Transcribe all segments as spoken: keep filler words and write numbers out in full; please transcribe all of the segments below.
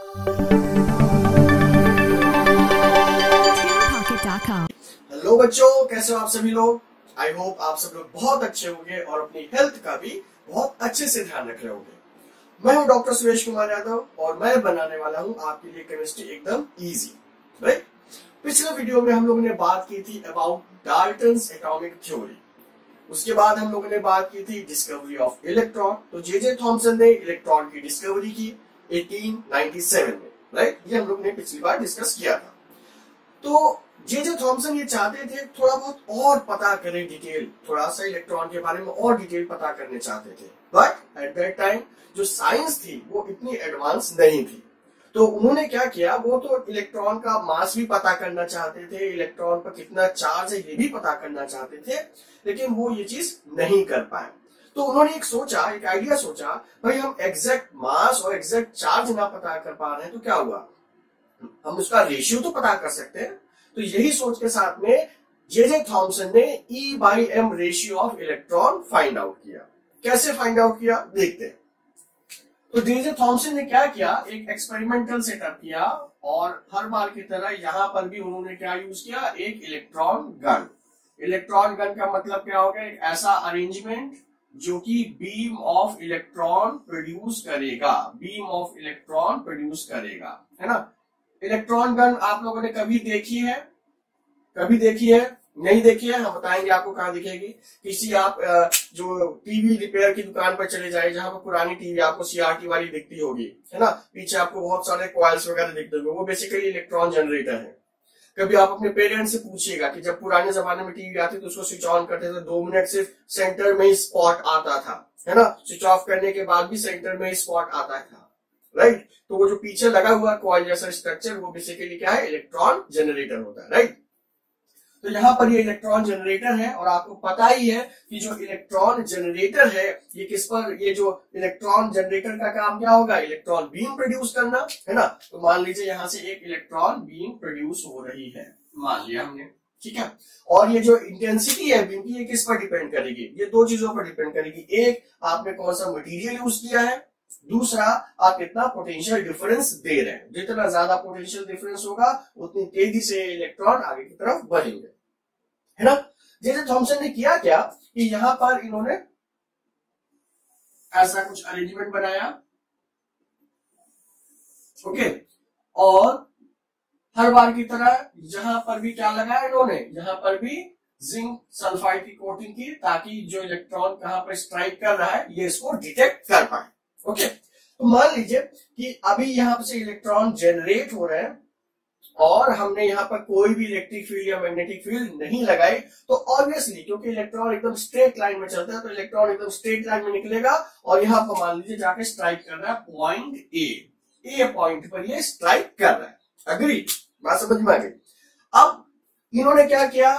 Hello बच्चों, कैसे हो आप सभी लोग। आई होप आप सब लोग बहुत अच्छे होंगे और अपनी हेल्थ का भी बहुत अच्छे से ध्यान रख रहे होंगे। मैं हूं डॉक्टर सुरेश कुमार यादव और मैं बनाने वाला हूं आपके लिए केमिस्ट्री एकदम इजी। राइट, पिछले वीडियो में हम लोगों ने बात की थी अबाउट डाल्टन्स एटॉमिक थ्योरी। उसके बाद हम लोगों ने बात की थी डिस्कवरी ऑफ इलेक्ट्रॉन। तो जे जे थॉमसन ने इलेक्ट्रॉन की डिस्कवरी की अठारह सौ सत्तानवे में। राइट, ये हम लोग ने पिछली बार डिस्कस किया था। तो जे जे थॉमसन ये चाहते थे थोड़ा बहुत और पता करें डिटेल, थोड़ा सा इलेक्ट्रॉन के बारे में और डिटेल पता करने चाहते थे। बट एट दैट टाइम जो साइंस थी वो इतनी एडवांस नहीं थी। तो उन्होंने क्या किया, वो तो इलेक्ट्रॉन का मास भी पता करना चाहते थे, इलेक्ट्रॉन पर कितना चार्ज है ये भी पता करना चाहते थे, लेकिन वो ये चीज नहीं कर पाए। तो उन्होंने एक सोचा, एक आइडिया सोचा, भाई हम एग्जैक्ट मास और एग्जैक्ट चार्ज ना पता कर पा रहे हैं तो क्या हुआ, हम उसका रेशियो तो पता कर सकते हैं। तो यही सोच के साथ में जे जे थॉमसन ने E by M ratio of electron find out किया। कैसे फाइंड आउट किया देखते हैं। तो जे जे थॉमसन ने क्या किया, एक एक्सपेरिमेंटल सेटअप किया और हर बार की तरह यहां पर भी उन्होंने क्या यूज किया, एक इलेक्ट्रॉन गन। इलेक्ट्रॉन गन का मतलब क्या होगा, एक ऐसा अरेंजमेंट जो कि बीम ऑफ इलेक्ट्रॉन प्रोड्यूस करेगा, बीम ऑफ इलेक्ट्रॉन प्रोड्यूस करेगा, है ना। इलेक्ट्रॉन गन आप लोगों ने कभी देखी है, कभी देखी है, नहीं देखी है, हम बताएंगे आपको कहां दिखेगी। किसी आप जो टीवी रिपेयर की दुकान पर चले जाए, जहां पर पुरानी टीवी आपको सीआरटी वाली दिखती होगी, है ना, पीछे आपको बहुत सारे कॉइल्स वगैरह दिखते होंगे, वो बेसिकली इलेक्ट्रॉन जनरेटर है। कभी आप अपने पेरेंट्स से पूछिएगा कि जब पुराने जमाने में टीवी आती तो उसको स्विच ऑन करते थे, दो मिनट सिर्फ सेंटर में ही स्पॉट आता था, है ना, स्विच ऑफ करने के बाद भी सेंटर में ही स्पॉट आता था। राइट, तो वो जो पीछे लगा हुआ कॉइल जैसा स्ट्रक्चर वो बेसिकली क्या है, इलेक्ट्रॉन जनरेटर होता है। राइट, तो यहां पर ये इलेक्ट्रॉन जनरेटर है और आपको पता ही है कि जो इलेक्ट्रॉन जनरेटर है ये किस पर, ये जो इलेक्ट्रॉन जनरेटर का काम क्या होगा, इलेक्ट्रॉन बीम प्रोड्यूस करना, है ना। तो मान लीजिए यहां से एक इलेक्ट्रॉन बीम प्रोड्यूस हो रही है, मान लिया हमने, ठीक है। और ये जो इंटेंसिटी है बीम की ये किस पर डिपेंड करेगी, ये दो चीजों पर डिपेंड करेगी। एक, आपने कौन सा मटेरियल यूज किया है, दूसरा आप कितना पोटेंशियल डिफरेंस दे रहे हैं। जितना ज्यादा पोटेंशियल डिफरेंस होगा उतनी तेजी से इलेक्ट्रॉन आगे की तरफ बढ़ेंगे, है ना। जे जे थॉमसन ने किया क्या कि यहां पर इन्होंने ऐसा कुछ अरेंजमेंट बनाया, ओके, और हर बार की तरह यहां पर भी क्या लगाया इन्होंने, यहां पर भी जिंक सल्फाइड की कोटिंग की, ताकि जो इलेक्ट्रॉन कहां पर स्ट्राइक कर रहा है ये इसको डिटेक्ट कर पाए। ओके, तो मान लीजिए कि अभी यहां से इलेक्ट्रॉन जनरेट हो रहे हैं और हमने यहां पर कोई भी इलेक्ट्रिक फील्ड या मैग्नेटिक फील्ड नहीं लगाई, तो ऑब्वियसली क्योंकि इलेक्ट्रॉन एकदम स्ट्रेट लाइन में चलता है तो इलेक्ट्रॉन एकदम स्ट्रेट लाइन में निकलेगा और यहां पर मान लीजिए जाके स्ट्राइक कर रहा है पॉइंट ए, ए पॉइंट पर ये स्ट्राइक कर रहा है। अग्री, बात समझ में आ गई। अब इन्होंने क्या किया,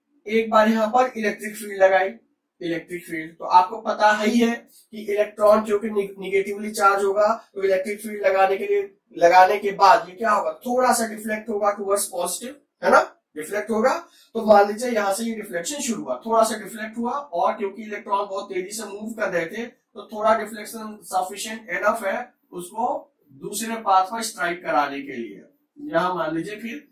एक बार यहां पर इलेक्ट्रिक फील्ड लगाई, इलेक्ट्रिक फील्ड तो आपको पता ही है कि इलेक्ट्रॉन क्योंकि निगेटिवली चार्ज होगा तो इलेक्ट्रिक फील्ड लगाने के लिए लगाने के बाद ये क्या होगा, थोड़ा सा डिफ्लेक्ट होगा टुवर्ड्स पॉजिटिव, है ना, डिफ्लेक्ट होगा। तो मान लीजिए यहां से ये डिफ्लेक्शन शुरू हुआ, थोड़ा सा डिफ्लेक्ट हुआ और क्योंकि इलेक्ट्रॉन बहुत तेजी से मूव कर रहे थे तो थोड़ा डिफ्लेक्शन सफिशिएंट एनफ है उसको दूसरे पाथ पर स्ट्राइक कराने के लिए। यहां मान लीजिए फिर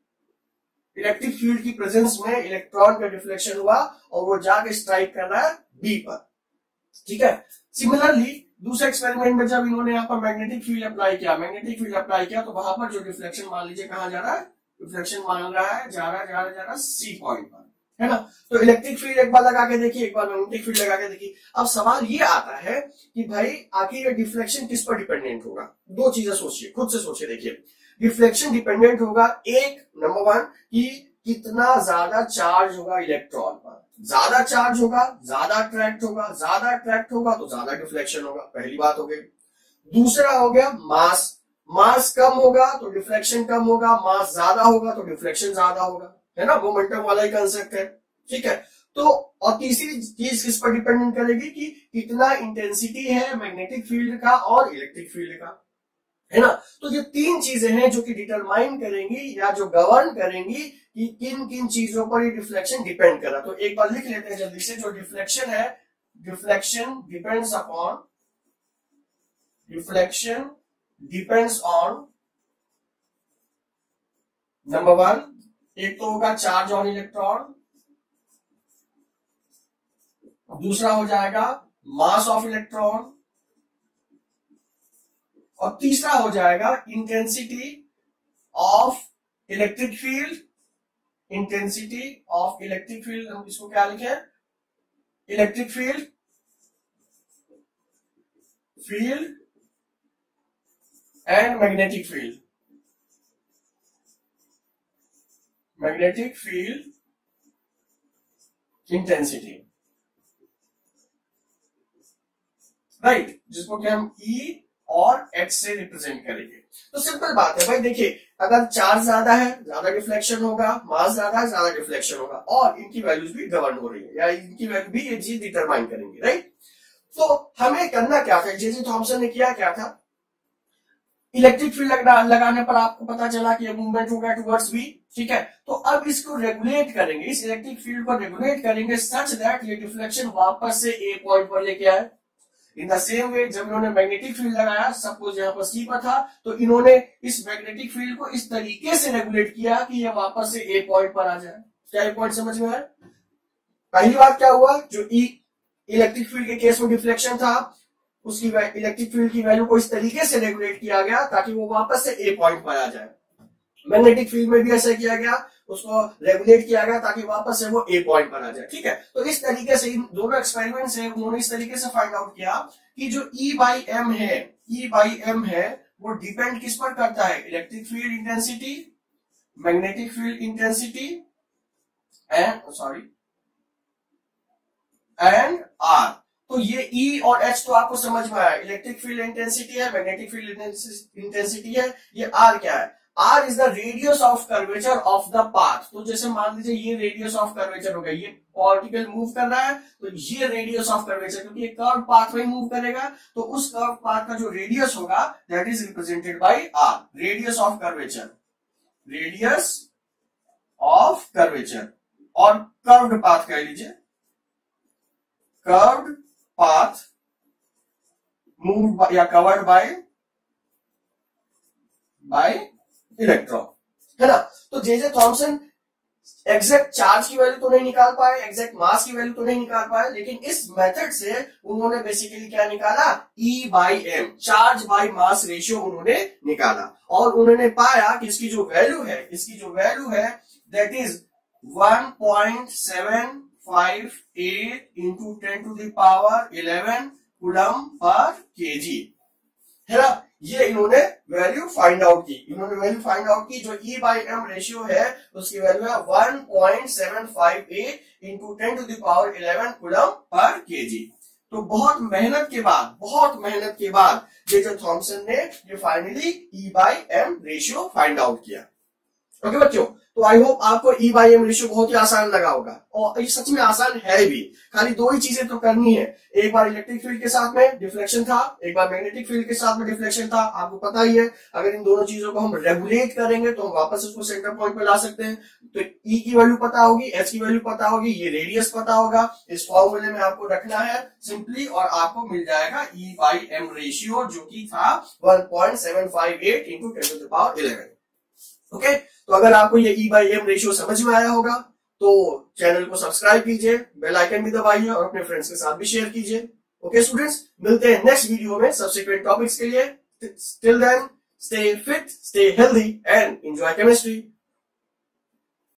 इलेक्ट्रिक फील्ड की प्रेजेंस में इलेक्ट्रॉन का डिफ्लेक्शन हुआ और वो जाके स्ट्राइक कर रहा है बी पर, ठीक है। सिमिलरली दूसरे एक्सपेरिमेंट में जब इन्होंने यहाँ पर मैग्नेटिक फील्ड अप्लाई किया, मैग्नेटिक फील्ड अप्लाई किया तो वहां पर जो डिफ्लेक्शन मान लीजिए कहां जा रहा है, डिफ्लेक्शन मान रहा है जा रहा है जा रहा है जा रहा है सी पॉइंट पर, है ना। तो इलेक्ट्रिक फील्ड एक बार लगा के देखिए, एक बार मैग्नेटिक फील्ड लगा के देखिए। अब सवाल ये आता है कि भाई आखिर ये डिफ्लेक्शन किस पर डिपेंडेंट होगा। दो चीजें सोचिए, खुद से सोचिए, देखिए डिफ्लेक्शन डिपेंडेंट होगा एक, नंबर वन, कि कितना ज्यादा चार्ज होगा इलेक्ट्रॉन पर, ज्यादा चार्ज होगा ज्यादा अट्रैक्ट होगा, ज्यादा अट्रैक्ट होगा तो ज्यादा डिफ्लेक्शन होगा, पहली बात हो गई। दूसरा हो गया मास, मास कम होगा तो डिफ्लेक्शन कम होगा, मास ज्यादा होगा तो डिफ्लेक्शन ज्यादा होगा, है ना, मोमेंटम वाला ही कंसेप्ट है, ठीक है। तो और तीसरी चीज किस पर डिपेंडेंट करेगी कि कितना इंटेंसिटी है मैग्नेटिक फील्ड का और इलेक्ट्रिक फील्ड का, है ना। तो ये तीन चीजें हैं जो कि डिटरमाइन करेंगी या जो गवर्न करेंगी कि किन किन चीजों पर ये डिफ्लेक्शन डिपेंड कर रहा है। तो एक बार लिख लेते हैं जल्दी से, जो डिफ्लेक्शन है, deflection depends upon deflection depends on number one, एक तो होगा चार्ज ऑन इलेक्ट्रॉन, दूसरा हो जाएगा मास ऑफ इलेक्ट्रॉन, और तीसरा हो जाएगा intensity of electric field. Intensity of electric field, हम इसको क्या लिखे, electric field, field and magnetic field, magnetic field intensity, right, जिसको कि हम E और H से रिप्रेजेंट करेंगे। तो सिंपल बात है भाई, देखिए अगर चार्ज ज्यादा है ज्यादा डिफ्लेक्शन होगा, मास ज्यादा है ज्यादा डिफ्लेक्शन होगा, और इनकी वैल्यूज भी गवर्न हो रही है या इनकी वैल्यू भी ये चीज डिटरमाइन करेंगे, राइट। तो हमें करना क्या था, जे जे थॉमसन ने किया क्या था, इलेक्ट्रिक फील्ड लगाने पर आपको पता चला कि ये मूवमेंट होगा टुवर्ड्स बी, ठीक है। तो अब इसको रेगुलेट करेंगे, इस इलेक्ट्रिक फील्ड को रेगुलेट करेंगे सच दैट ये डिफ्लेक्शन वापस से ए पॉइंट पर लेके आए। इन द सेम वे जब इन्होंने मैग्नेटिक फील्ड लगाया, सपोज यहाँ पर सी पर था, तो इन्होंने इस मैग्नेटिक फील्ड को इस तरीके से रेगुलेट किया कि ये वापस से ए पॉइंट पर आ जाए। क्या ये पॉइंट समझ में आया? पहली बात क्या हुआ, जो ई इलेक्ट्रिक फील्ड के केस में डिफ्लेक्शन था, उसकी इलेक्ट्रिक फील्ड की वैल्यू को इस तरीके से रेगुलेट किया गया ताकि वो वापस से ए पॉइंट पर आ जाए। मैग्नेटिक फील्ड में भी ऐसा किया गया, उसको रेगुलेट किया गया ताकि वापस से वो ए पॉइंट पर आ जाए, ठीक है। तो इस तरीके से इन दोनों एक्सपेरिमेंट से उन्होंने इस तरीके से फाइंड आउट किया कि जो ई बाई एम है, ई बाई एम है वो डिपेंड किस पर करता है, electric field intensity, magnetic field intensity and sorry and R. तो ये E और H तो आपको समझ में आया, इलेक्ट्रिक फील्ड इंटेंसिटी है, मैग्नेटिक फील्ड इंटेंसिटी है, ये R क्या है, R is the radius of curvature of the path. तो जैसे मान लीजिए ये रेडियस ऑफ कर्वेचर हो गया, ये पार्टिकल मूव कर रहा है तो ये रेडियस ऑफ कर्वेचर, क्योंकि ये कर्व पाथ में मूव करेगा तो उस कर्व पाथ का जो रेडियस होगा that is represented by R, radius of curvature, radius of curvature, और कर्व्ड पाथ कह लीजिए, कर्व्ड पाथ मूव या कवर्ड बाय बाय इलेक्ट्रॉन, है ना। तो J J Thomson exact charge की वैल्यू तो नहीं निकाल पाए, एग्जैक्ट मास की वैल्यू तो नहीं निकाल पाए, लेकिन इस मेथड से उन्होंने बेसिकली क्या निकाला, E by M, charge by mass ratio उन्होंने निकाला, और उन्होंने पाया कि इसकी जो वैल्यू है, इसकी जो वैल्यू है that is one point seven five eight into ten to the power eleven coulomb पर केजी, है ना। ये इन्होंने वैल्यू फाइंड आउट की, इन्होंने वैल्यू फाइंड आउट की, जो E बाई एम रेशियो है उसकी वैल्यू है one point seven five eight into ten to the power eleven coulomb पर केजी। तो बहुत मेहनत के बाद, बहुत मेहनत के बाद जे जे थॉमसन ने ये finally E by M ratio find out किया। ओके बच्चों, तो आई होप आपको E बाई एम रेशियो बहुत ही आसान लगा होगा, और ये सच में आसान है भी। खाली दो ही चीजें तो करनी है, एक बार इलेक्ट्रिक फील्ड के साथ में डिफ्लेक्शन था, एक बार मैग्नेटिक फील्ड के साथ में डिफ्लेक्शन था, आपको पता ही है। अगर इन दोनों चीजों को हम रेगुलेट करेंगे तो हम वापस उसको सेंटर पॉइंट पे ला सकते हैं। तो E की वैल्यू पता होगी, H की वैल्यू पता होगी, ये रेडियस पता होगा, इस फॉर्मूले में आपको रखना है सिंपली, और आपको मिल जाएगा E बाई एम रेशियो, जो की था one point seven five eight into ten to the power eleven. Okay, तो अगर आपको ये E बाई एम रेशियो समझ में आया होगा तो चैनल को सब्सक्राइब कीजिए, बेल आइकन भी दबाइए और अपने फ्रेंड्स के साथ भी शेयर कीजिए। ओके स्टूडेंट्स, मिलते हैं नेक्स्ट वीडियो में सब्सिक्वेंट टॉपिक्स के लिए। Till then, stay fit, stay healthy and enjoy chemistry.